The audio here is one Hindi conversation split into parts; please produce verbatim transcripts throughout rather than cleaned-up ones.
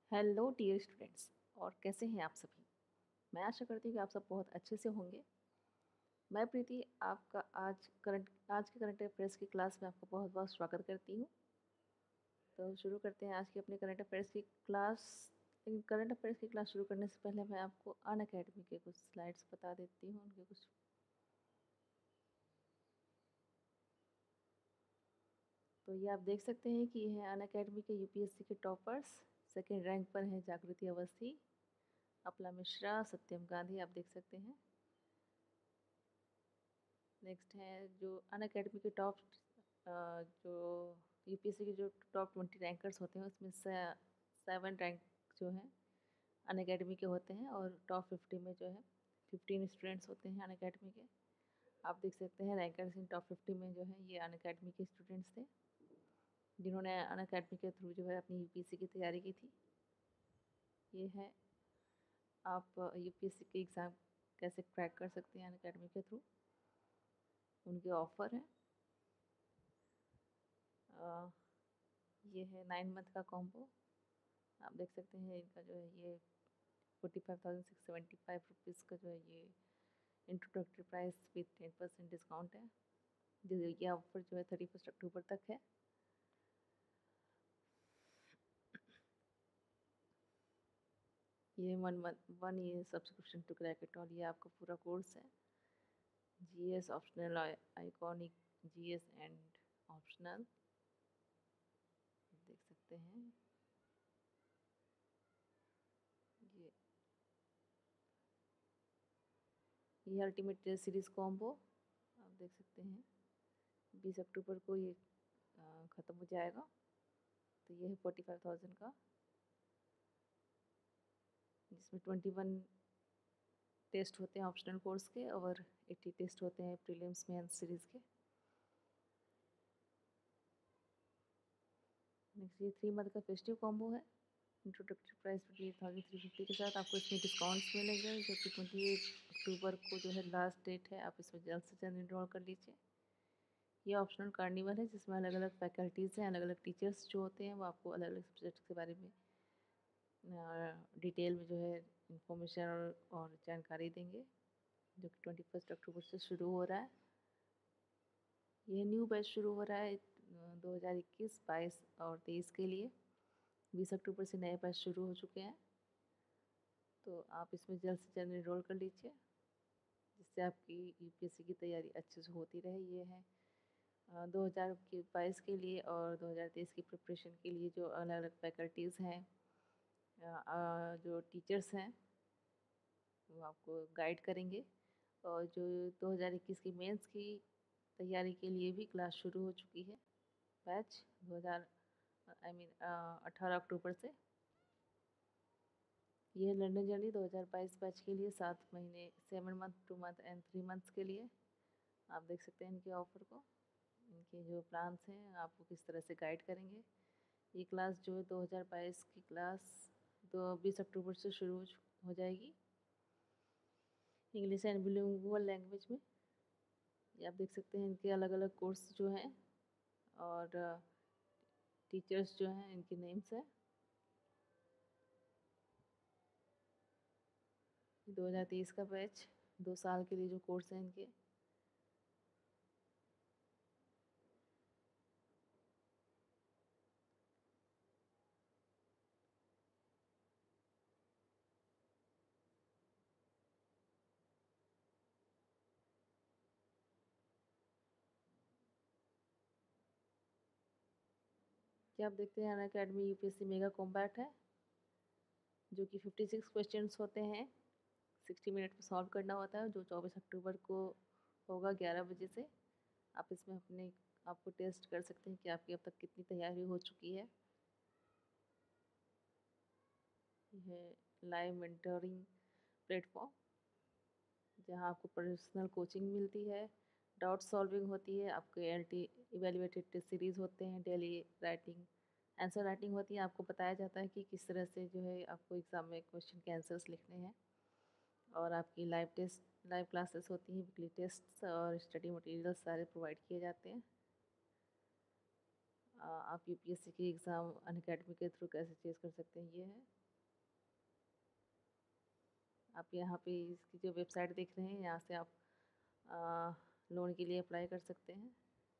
Hello dear students. और कैसे हैं आप सभी। मैं आशा करती हूँ कि आप सब बहुत अच्छे से होंगे। मैं प्रीति आपका आज करंट आज के करंट अफेयर्स की क्लास में आपका बहुत बहुत स्वागत करती हूँ। तो शुरू करते हैं आज की अपने करंट अफेयर्स की क्लास। लेकिन करंट अफेयर्स की क्लास शुरू करने से पहले मैं आपको अनअकैडमी के कुछ स्लाइड्स बता देती हूँ। उनके कुछ तो ये आप देख सकते हैं कि ये है अनअकैडमी के यूपीएससी के टॉपर्स। सेकेंड रैंक पर हैं जागृति अवस्थी, अपला मिश्रा, सत्यम गांधी, आप देख सकते हैं। नेक्स्ट है जो अनअकैडमी के टॉप जो यूपीएससी के जो टॉप ट्वेंटी रैंकर्स होते हैं उसमें से सेवन रैंक जो हैं अनअकैडमी के होते हैं, और टॉप फिफ्टी में जो है फिफ्टीन स्टूडेंट्स होते हैं अनअकैडमी के। आप देख सकते हैं रैंकर्स इन टॉप फिफ्टी में जो है ये अनअकैडमी के स्टूडेंट्स थे, जिन्होंने अनअकैडमी के थ्रू जो है अपनी यूपीएससी की तैयारी की थी। ये है आप यूपीएससी के एग्ज़ाम कैसे क्रैक कर सकते हैं अनअकैडमी के थ्रू। उनके ऑफ़र हैं। ये है नाइन मंथ का कॉम्बो। आप देख सकते हैं इनका जो है ये forty five thousand six seventy five rupees का जो है ये introductory price with ten percent discount है। जो ये ऑफर जो है थर्टी फर्स्ट अक्टूबर तक है। ये one month one year subscription to crack it all, ये आपका पूरा कोर्स है। GS optional, iconic GS and optional, देख सकते हैं ये ये अल्टीमेट टेस्ट सीरीज़ कॉम्बो आप देख सकते हैं। बीस अक्टूबर को ये ख़त्म हो जाएगा। तो ये है फोर्टी फाइव थाउजेंड का, जिसमें ट्वेंटी वन टेस्ट होते हैं ऑप्शनल कोर्स के और एट्टी टेस्ट होते हैं प्रीलिम्स मेंस सीरीज़ के। नेक्स्ट ये थ्री मंथ का फेस्टिव कॉम्बो है। Introductory price twenty eight thousand three fifty के साथ आपको इसमें डिस्काउंट्स मिलेंगे, जो कि ट्वेंटी एट अक्टूबर को जो है लास्ट डेट है। आप इसमें जल्द से जल्द इनरोल कर लीजिए। ये ऑप्शनल कार्निवल है जिसमें अलग अलग फैकल्टीज़ हैं, अलग अलग टीचर्स जो होते हैं वो आपको अलग अलग सब्जेक्ट के बारे में डिटेल में जो है इंफॉर्मेशन और, और जानकारी देंगे, जो कि ट्वेंटी फर्स्ट अक्टूबर से शुरू हो रहा है। ये न्यू बैच शुरू हो रहा है दो हज़ार इक्कीस, बाईस और तेईस के लिए। बीस अक्टूबर से नए बैच शुरू हो चुके हैं, तो आप इसमें जल्द से जल्द इनरोल कर लीजिए, जिससे आपकी यूपीएससी की तैयारी अच्छे से होती रहे। ये है दो हज़ार बाईस के लिए और दो हज़ार तेईस की प्रिपरेशन के लिए जो अलग अलग फैकल्टीज़ हैं, जो टीचर्स हैं, वो आपको गाइड करेंगे। और जो दो हज़ार इक्कीस की मेंस की तैयारी के लिए भी क्लास शुरू हो चुकी है, बैच दो हज़ार आई मीन अठारह अक्टूबर से। ये लंदन जर्नी दो हज़ार बाईस बैच के लिए सात महीने, seven month, two month and three months के लिए। आप देख सकते हैं इनके ऑफ़र को, इनके जो प्लान्स हैं आपको किस तरह से गाइड करेंगे। ये क्लास जो है दो हज़ार बाईस की क्लास दो बीस अक्टूबर से शुरू हो जाएगी, इंग्लिश एंड बिलिंगुअल लैंग्वेज में। ये आप देख सकते हैं इनके अलग अलग कोर्स जो हैं और टीचर्स जो हैं इनके नेम्स हैं। दो हज़ार तेईस का बैच, दो साल के लिए जो कोर्स हैं इनके। क्या आप देखते हैं अनअकैडमी यूपीएससी मेगा कॉम्बैट है, जो कि फिफ्टी सिक्स क्वेश्चंस होते हैं, सिक्सटी मिनट में सॉल्व करना होता है, जो चौबीस अक्टूबर को होगा ग्यारह बजे से। आप इसमें अपने आपको टेस्ट कर सकते हैं कि आपकी अब तक कितनी तैयारी हो चुकी है। यह लाइव मेंटरिंग प्लेटफॉर्म, जहां आपको पर्सनल कोचिंग मिलती है, डाउट सॉल्विंग होती है, आपके L T evaluated test series होते हैं, डेली राइटिंग आंसर राइटिंग होती है। आपको बताया जाता है कि किस तरह से जो है आपको एग्ज़ाम में क्वेश्चन के आंसर्स लिखने हैं। और आपकी लाइव टेस्ट लाइव क्लासेस होती हैं, वीकली टेस्ट और स्टडी मटेरियल सारे प्रोवाइड किए जाते हैं। आप यूपीएससी की एग्ज़ाम अनअकैडमी के थ्रू कैसे चेज़ कर सकते हैं, ये है। आप यहाँ पे इसकी जो वेबसाइट देख रहे हैं, यहाँ से आप आ, लोन के लिए अप्लाई कर सकते हैं।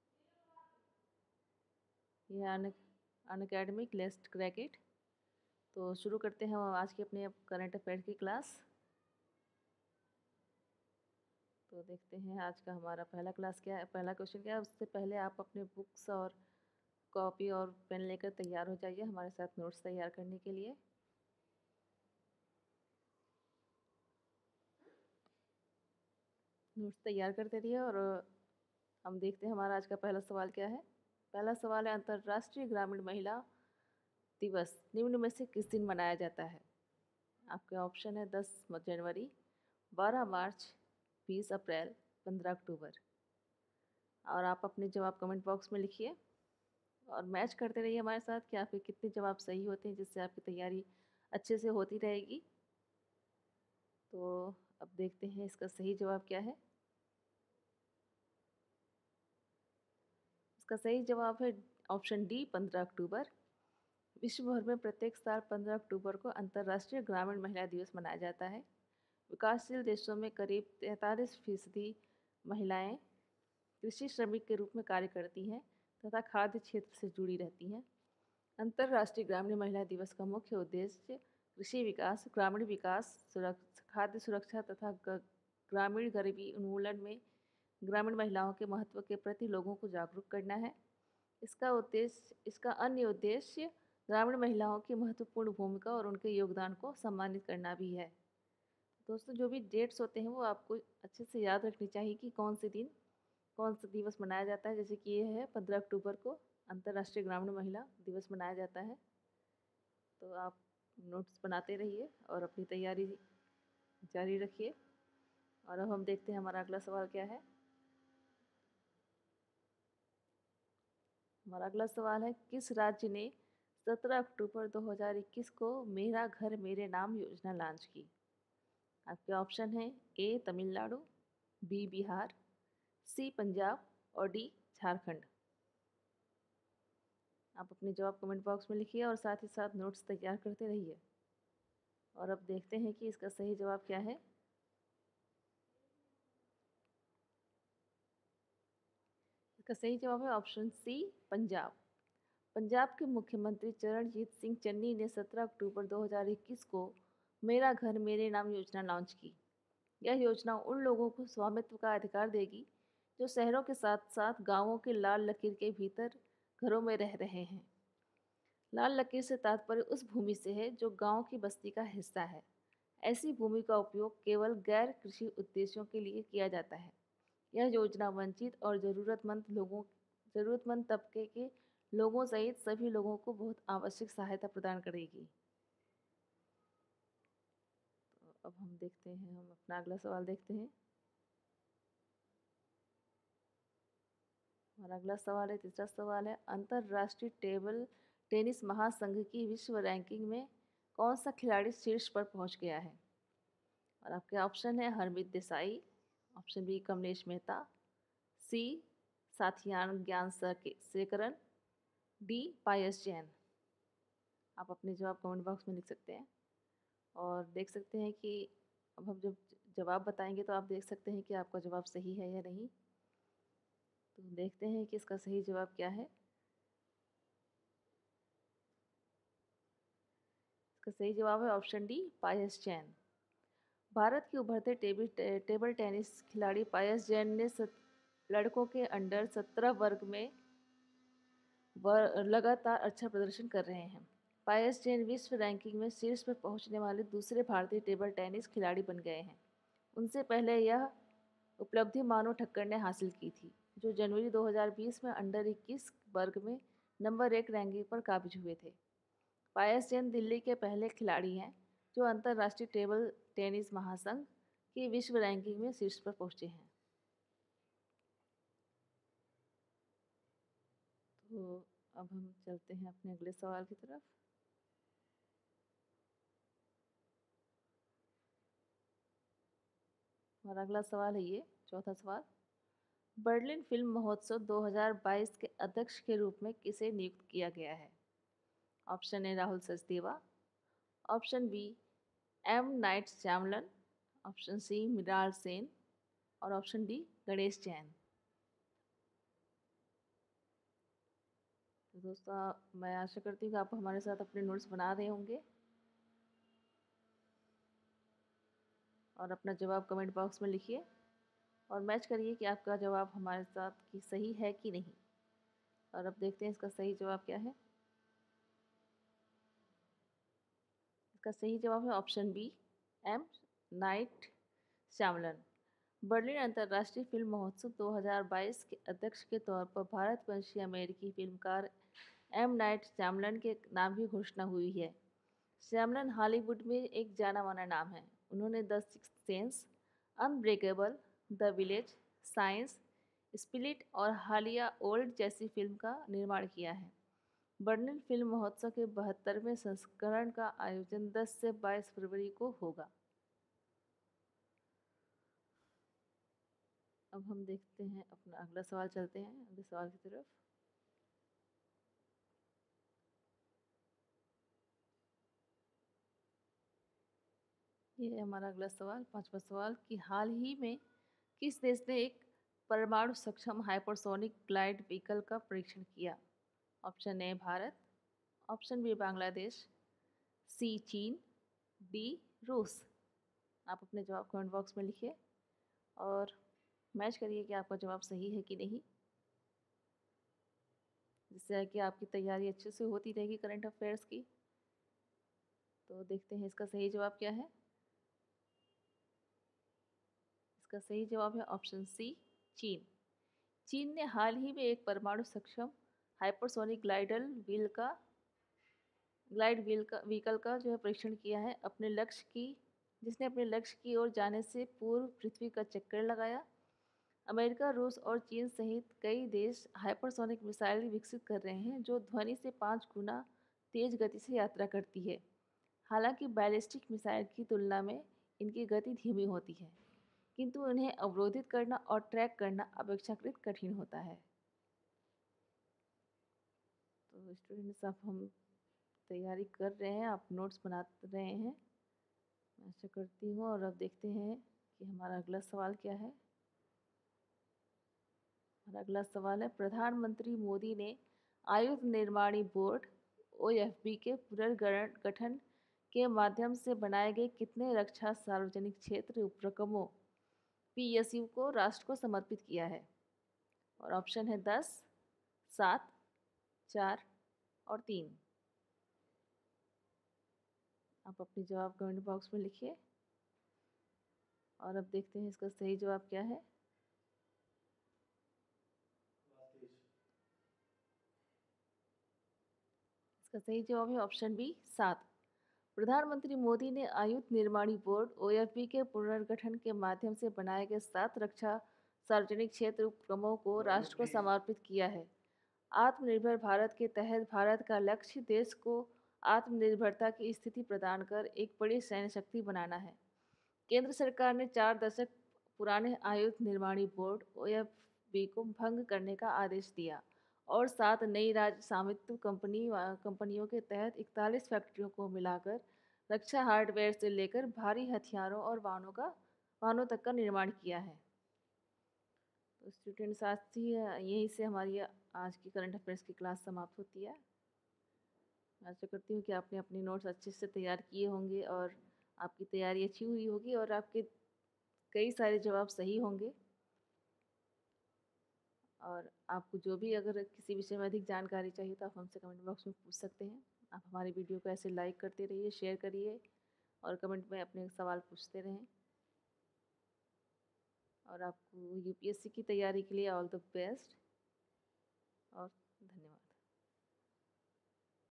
ये अन अनअकैडमिक लेट्स क्रैक इट। तो शुरू करते हैं आज की अपने करंट अफेयर की क्लास। तो देखते हैं आज का हमारा पहला क्लास क्या है, पहला क्वेश्चन क्या है। उससे पहले आप अपने बुक्स और कॉपी और पेन लेकर तैयार हो जाइए हमारे साथ नोट्स तैयार करने के लिए। नोट्स तैयार करते रहिए और हम देखते हैं हमारा आज का पहला सवाल क्या है। पहला सवाल है, अंतर्राष्ट्रीय ग्रामीण महिला दिवस निम्न में से किस दिन मनाया जाता है। आपके ऑप्शन है दस जनवरी, बारह मार्च, बीस अप्रैल, पंद्रह अक्टूबर। और आप अपने जवाब कमेंट बॉक्स में लिखिए और मैच करते रहिए हमारे साथ कि आपके कितने जवाब सही होते हैं, जिससे आपकी तैयारी अच्छे से होती रहेगी। तो अब देखते हैं इसका सही जवाब क्या है। इसका सही जवाब है ऑप्शन डी, पंद्रह अक्टूबर। विश्व भर में प्रत्येक साल पंद्रह अक्टूबर को अंतर्राष्ट्रीय ग्रामीण महिला दिवस मनाया जाता है। विकासशील देशों में करीब तैंतालीस फीसदी महिलाएं कृषि श्रमिक के रूप में कार्य करती हैं तथा खाद्य क्षेत्र से जुड़ी रहती हैं। अंतर्राष्ट्रीय ग्रामीण महिला दिवस का मुख्य उद्देश्य कृषि विकास, ग्रामीण विकास, सुरक्षा, खाद्य सुरक्षा तथा ग्रामीण गरीबी उन्मूलन में ग्रामीण महिलाओं के महत्व के प्रति लोगों को जागरूक करना है। इसका उद्देश्य इसका अन्य उद्देश्य ग्रामीण महिलाओं की महत्वपूर्ण भूमिका और उनके योगदान को सम्मानित करना भी है। दोस्तों, जो भी डेट्स होते हैं वो आपको अच्छे से याद रखनी चाहिए कि कौन से दिन कौन सा दिवस मनाया जाता है। जैसे कि ये है पंद्रह अक्टूबर को अंतर्राष्ट्रीय ग्रामीण महिला दिवस मनाया जाता है। तो आप नोट्स बनाते रहिए और अपनी तैयारी जारी रखिए। और अब हम देखते हैं हमारा अगला सवाल क्या है। हमारा अगला सवाल है, किस राज्य ने सत्रह अक्टूबर दो हज़ार इक्कीस को मेरा घर मेरे नाम योजना लॉन्च की। आपके ऑप्शन हैं A Tamil Nadu, B Bihar, C Punjab और डी झारखंड। आप अपने जवाब कमेंट बॉक्स में लिखिए और साथ ही साथ नोट्स तैयार करते रहिए। और अब देखते हैं कि इसका सही जवाब क्या है। इसका सही जवाब है ऑप्शन सी, पंजाब। पंजाब के मुख्यमंत्री चरणजीत सिंह चन्नी ने सत्रह अक्टूबर दो हज़ार इक्कीस को मेरा घर मेरे नाम योजना लॉन्च की। यह योजना उन लोगों को स्वामित्व का अधिकार देगी जो शहरों के साथ साथ गांवों के लाल लकीर के भीतर घरों में रह रहे हैं। लाल लकीर से तात्पर्य उस भूमि से है जो गांव की बस्ती का हिस्सा है। ऐसी भूमि का उपयोग केवल गैर कृषि उद्देश्यों के लिए किया जाता है। यह योजना वंचित और ज़रूरतमंद लोगों ज़रूरतमंद तबके के लोगों सहित सभी लोगों को बहुत आवश्यक सहायता प्रदान करेगी। तो अब हम देखते हैं, हम अपना अगला सवाल देखते हैं। हमारा अगला सवाल है, तीसरा सवाल है, अंतर्राष्ट्रीय टेबल टेनिस महासंघ की विश्व रैंकिंग में कौन सा खिलाड़ी शीर्ष पर पहुंच गया है। और आपके ऑप्शन है Harmeet Desai, option B Kamlesh Mehta, C Sathiyan Gnanasekaran, D Payas Jain. आप अपने जवाब कमेंट बॉक्स में लिख सकते हैं और देख सकते हैं कि अब हम जब जवाब बताएंगे तो आप देख सकते हैं कि आपका जवाब सही है या नहीं। तो देखते हैं कि इसका सही जवाब क्या है। इसका सही जवाब है ऑप्शन डी, पायस जैन। भारत के उभरते टेबल टेबल टेनिस खिलाड़ी पायस जैन ने सत, लड़कों के अंडर सत्रह वर्ग में वर, लगातार अच्छा प्रदर्शन कर रहे हैं। पायस जैन विश्व रैंकिंग में शीर्ष पर पहुंचने वाले दूसरे भारतीय टेबल टेनिस खिलाड़ी बन गए हैं। उनसे पहले यह उपलब्धि मानो ठक्कर ने हासिल की थी, जो जनवरी दो हज़ार बीस में अंडर इक्कीस वर्ग में नंबर एक रैंकिंग पर काबिज हुए थे। पायस जैन दिल्ली के पहले खिलाड़ी हैं जो अंतर्राष्ट्रीय टेबल टेनिस महासंघ की विश्व रैंकिंग में शीर्ष पर पहुंचे हैं। तो अब हम चलते हैं अपने अगले सवाल की तरफ। हमारा अगला सवाल है ये, चौथा सवाल, बर्लिन फिल्म महोत्सव दो हज़ार बाईस के अध्यक्ष के रूप में किसे नियुक्त किया गया है? Option A Rahul Sachdeva, option B M Night Shyamalan, option C Mrinal Sen और ऑप्शन डी गणेश जैन। तो दोस्तों मैं आशा करती हूँ कि आप हमारे साथ अपने नोट्स बना रहे होंगे और अपना जवाब कमेंट बॉक्स में लिखिए और मैच करिए कि आपका जवाब हमारे साथ की सही है कि नहीं। और अब देखते हैं इसका सही जवाब क्या है। इसका सही जवाब है option B M Night Shyamalan. Berlin अंतर्राष्ट्रीय फिल्म महोत्सव दो हज़ार बाईस के अध्यक्ष के तौर पर भारतवंशी अमेरिकी फिल्मकार एम नाइट श्यामलन के नाम की घोषणा हुई है। श्यामलन हॉलीवुड में एक जाना माना नाम है। उन्होंने the sixth sense, unbreakable, the village, signs, spirit और हालिया ओल्ड जैसी फिल्म का निर्माण किया है। बर्लिन फिल्म महोत्सव के बहत्तरवें संस्करण का आयोजन दस से बाईस फरवरी को होगा। अब हम देखते हैं अपना अगला सवाल, चलते हैं अगले सवाल की तरफ। ये है हमारा अगला सवाल, पांचवा सवाल कि हाल ही में किस देश ने एक परमाणु सक्षम हाइपरसोनिक ग्लाइड व्हीकल का परीक्षण किया? Option A Bharat, option B Bangladesh, C चीन, डी रूस। आप अपने जवाब कमेंट बॉक्स में लिखिए और मैच करिए कि आपका जवाब सही है कि नहीं, जिससे कि आपकी तैयारी अच्छे से होती रहेगी करंट अफेयर्स की। तो देखते हैं इसका सही जवाब क्या है। इसका सही जवाब है ऑप्शन सी चीन। चीन ने हाल ही में एक परमाणु सक्षम हाइपरसोनिक ग्लाइडल व्हील का ग्लाइड व्हील का व्हीकल का जो है परीक्षण किया है अपने लक्ष्य की जिसने अपने लक्ष्य की ओर जाने से पूर्व पृथ्वी का चक्कर लगाया। अमेरिका, रूस और चीन सहित कई देश हाइपरसोनिक मिसाइल विकसित कर रहे हैं जो ध्वनि से पाँच गुना तेज गति से यात्रा करती है। हालांकि बैलिस्टिक मिसाइल की तुलना में इनकी गति धीमी होती है, किंतु उन्हें अवरोधित करना और ट्रैक करना अपेक्षाकृत कठिन होता है। तो स्टूडेंट्स, अब हम तैयारी कर रहे हैं, आप नोट्स बना रहे हैं, मैं आशा करती हूँ। और अब देखते हैं कि हमारा अगला सवाल क्या है। हमारा अगला सवाल है, प्रधानमंत्री मोदी ने आयुध निर्माणी बोर्ड ओ एफ बी के पुनर्गठन के माध्यम से बनाए गए कितने रक्षा सार्वजनिक क्षेत्र उपक्रमों पी एस यू को राष्ट्र को समर्पित किया है? और ऑप्शन है दस, सात, चार और तीन। आप अपने जवाब कमेंट बॉक्स में लिखिए और अब देखते हैं इसका सही जवाब क्या है। इसका सही जवाब है ऑप्शन बी सात। प्रधानमंत्री मोदी ने आयुध निर्माणी बोर्ड ओ एफ बी के पुनर्गठन के माध्यम से बनाए गए सात रक्षा सार्वजनिक क्षेत्र उपक्रमों को राष्ट्र को समर्पित किया है। आत्मनिर्भर भारत के तहत भारत का लक्ष्य देश को आत्मनिर्भरता की स्थिति प्रदान कर एक बड़ी सैन्य शक्ति बनाना है। केंद्र सरकार ने चार दशक पुराने आयुध निर्माणी बोर्ड ओ एफ बी को भंग करने का आदेश दिया और सात नई राज्य स्वामित्व कंपनी कंपनियों के तहत इकतालीस फैक्ट्रियों को मिलाकर रक्षा हार्डवेयर से लेकर भारी हथियारों और वाहनों का वाहनों तक का निर्माण किया है। तो स्टूडेंट्स, आज ही यहीं से हमारी आज की करंट अफेयर्स की क्लास समाप्त होती है। मैं आशा करती हूँ कि आपने अपने नोट्स अच्छे से तैयार किए होंगे और आपकी तैयारी अच्छी हुई होगी और आपके कई सारे जवाब सही होंगे। और आपको जो भी अगर किसी विषय में अधिक जानकारी चाहिए तो आप हमसे कमेंट बॉक्स में पूछ सकते हैं। आप हमारी वीडियो को ऐसे लाइक करते रहिए, शेयर करिए और कमेंट में अपने सवाल पूछते रहें। और आपको यू पी एस सी की तैयारी के लिए ऑल द बेस्ट और धन्यवाद।